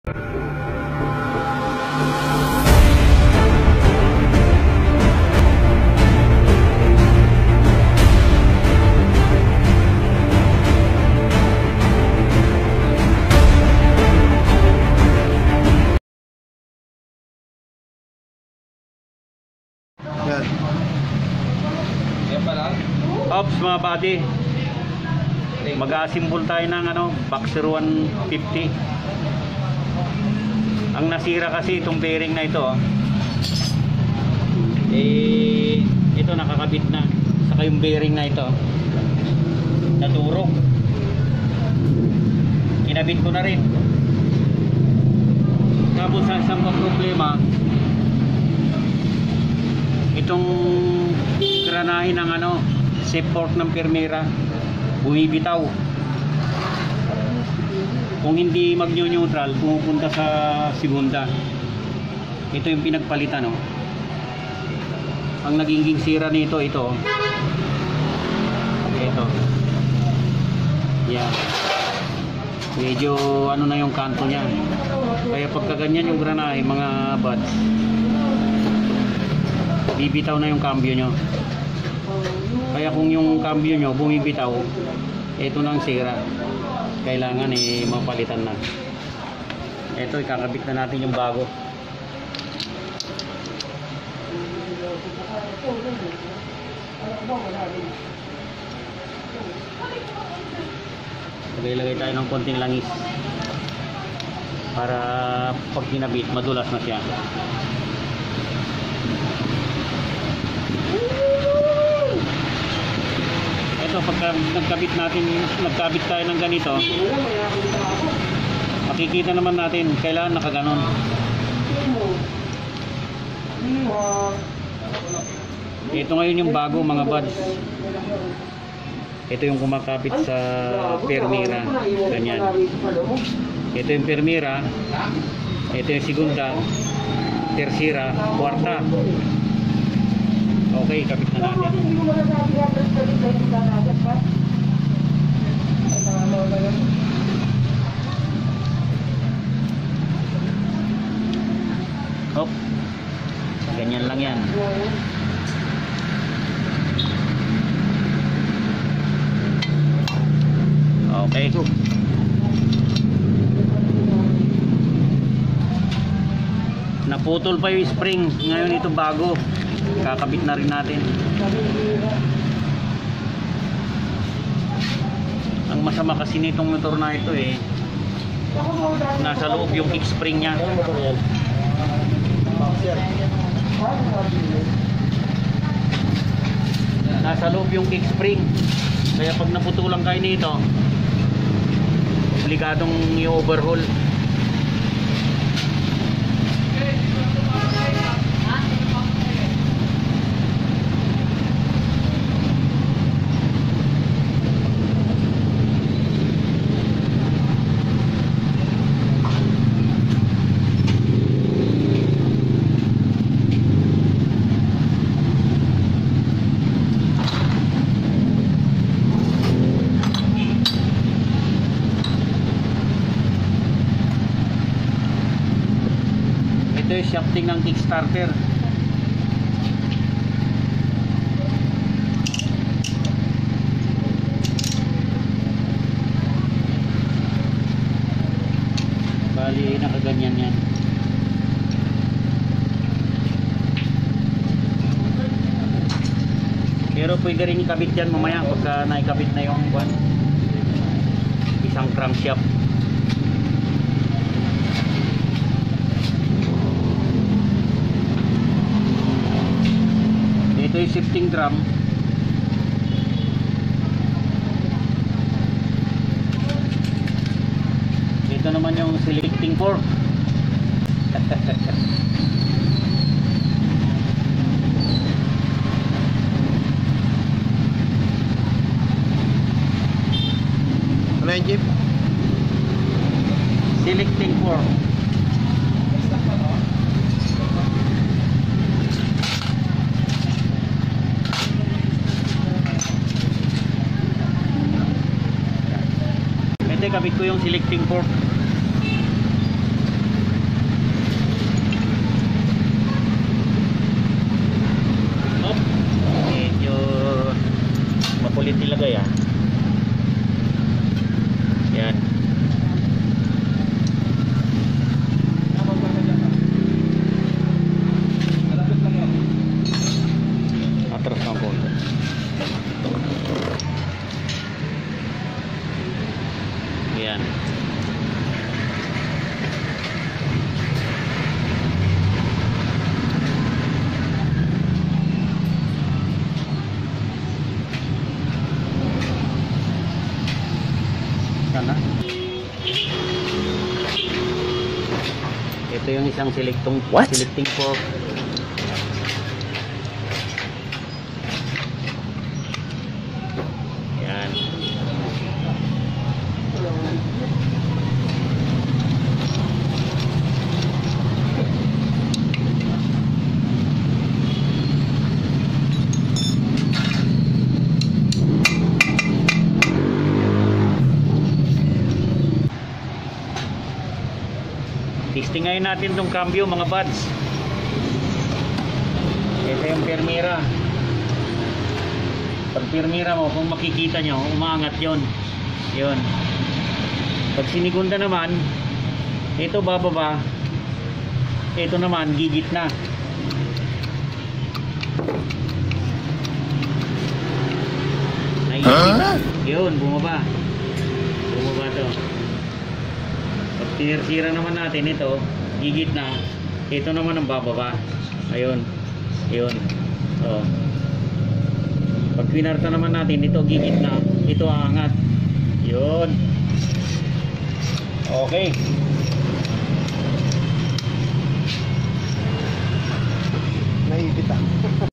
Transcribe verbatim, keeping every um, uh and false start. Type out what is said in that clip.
Yan. Yan pa lang? Ops mga buddy, mag-assemble tayo ng ano, Boxer one fifty. Ang nasira kasi itong bearing na ito, eh, ito nakakabit na. Saka yung bearing na ito naturog, kinabit ko na rin. Tapos ang isang problema, itong granahe ng ano, support ng Permera bumibitaw. Kung hindi mag-neutral, pumupunta sa segunda. Ito yung pinagpalitan, no? Ang naging sira nito, ito ito yan, medyo ano na yung kanto niya. Kaya pagka ganyan yung granahe mga buds, bibitaw na yung cambio nyo. Kaya kung yung cambio nyo bumibitaw, ito na ang sira, kailangan eh mapalitan na. Ito ikakabit na natin yung bago. Lagay-lagay tayo ng konting langis para pag kinabit madulas na siya. Ito pagka nagkabit natin, nagkabit tayo ng ganito, makikita naman natin kailangan nakaganon. Ito ngayon yung bago mga buds. Ito yung kumakabit sa Permera, ganyan. Ito yung Permera, ito yung segunda, tersira, kwarta. Okay, kabit na natin. Hop, ganyan lang yan. Okay. Naputol pa yung spring. Ngayon ito bago, kakabit na rin natin. Ang masama kasi nitong motor na ito eh, nasa loob yung kick spring nya. Nasa loob yung kick spring. Kaya pag naputulan kayo nito, obligadong i-overhaul. Ito yung shafting ng kickstarter. Bali nakaganyan yan. Pero pwede rin ikabit yan mamaya pagka naikabit na yung one, isang crankshaft. Ito yung shifting drum. Ito naman yung selecting fork. Ano yung jeep? Selecting fork. Ito kabit ko yung selecting fork. Ito yung isang selectong What? selecting fork. Yan. Testing ngayon natin tong cambio mga buds. Ito yung permira. Pag permira mo, kung makikita nyo, umaangat yon. Yun. Pag sinigunda naman, ito bababa. Ito naman, gigit na. Huh? Yun, bumaba. Bumaba to. Pag tinirsira naman natin ito, gigit na. Ito naman ang bababa. Ayun. Ayun. Oh. Pag pinarta naman natin, ito gigit na. Ito aangat. Yun. Okay. Naipit ah.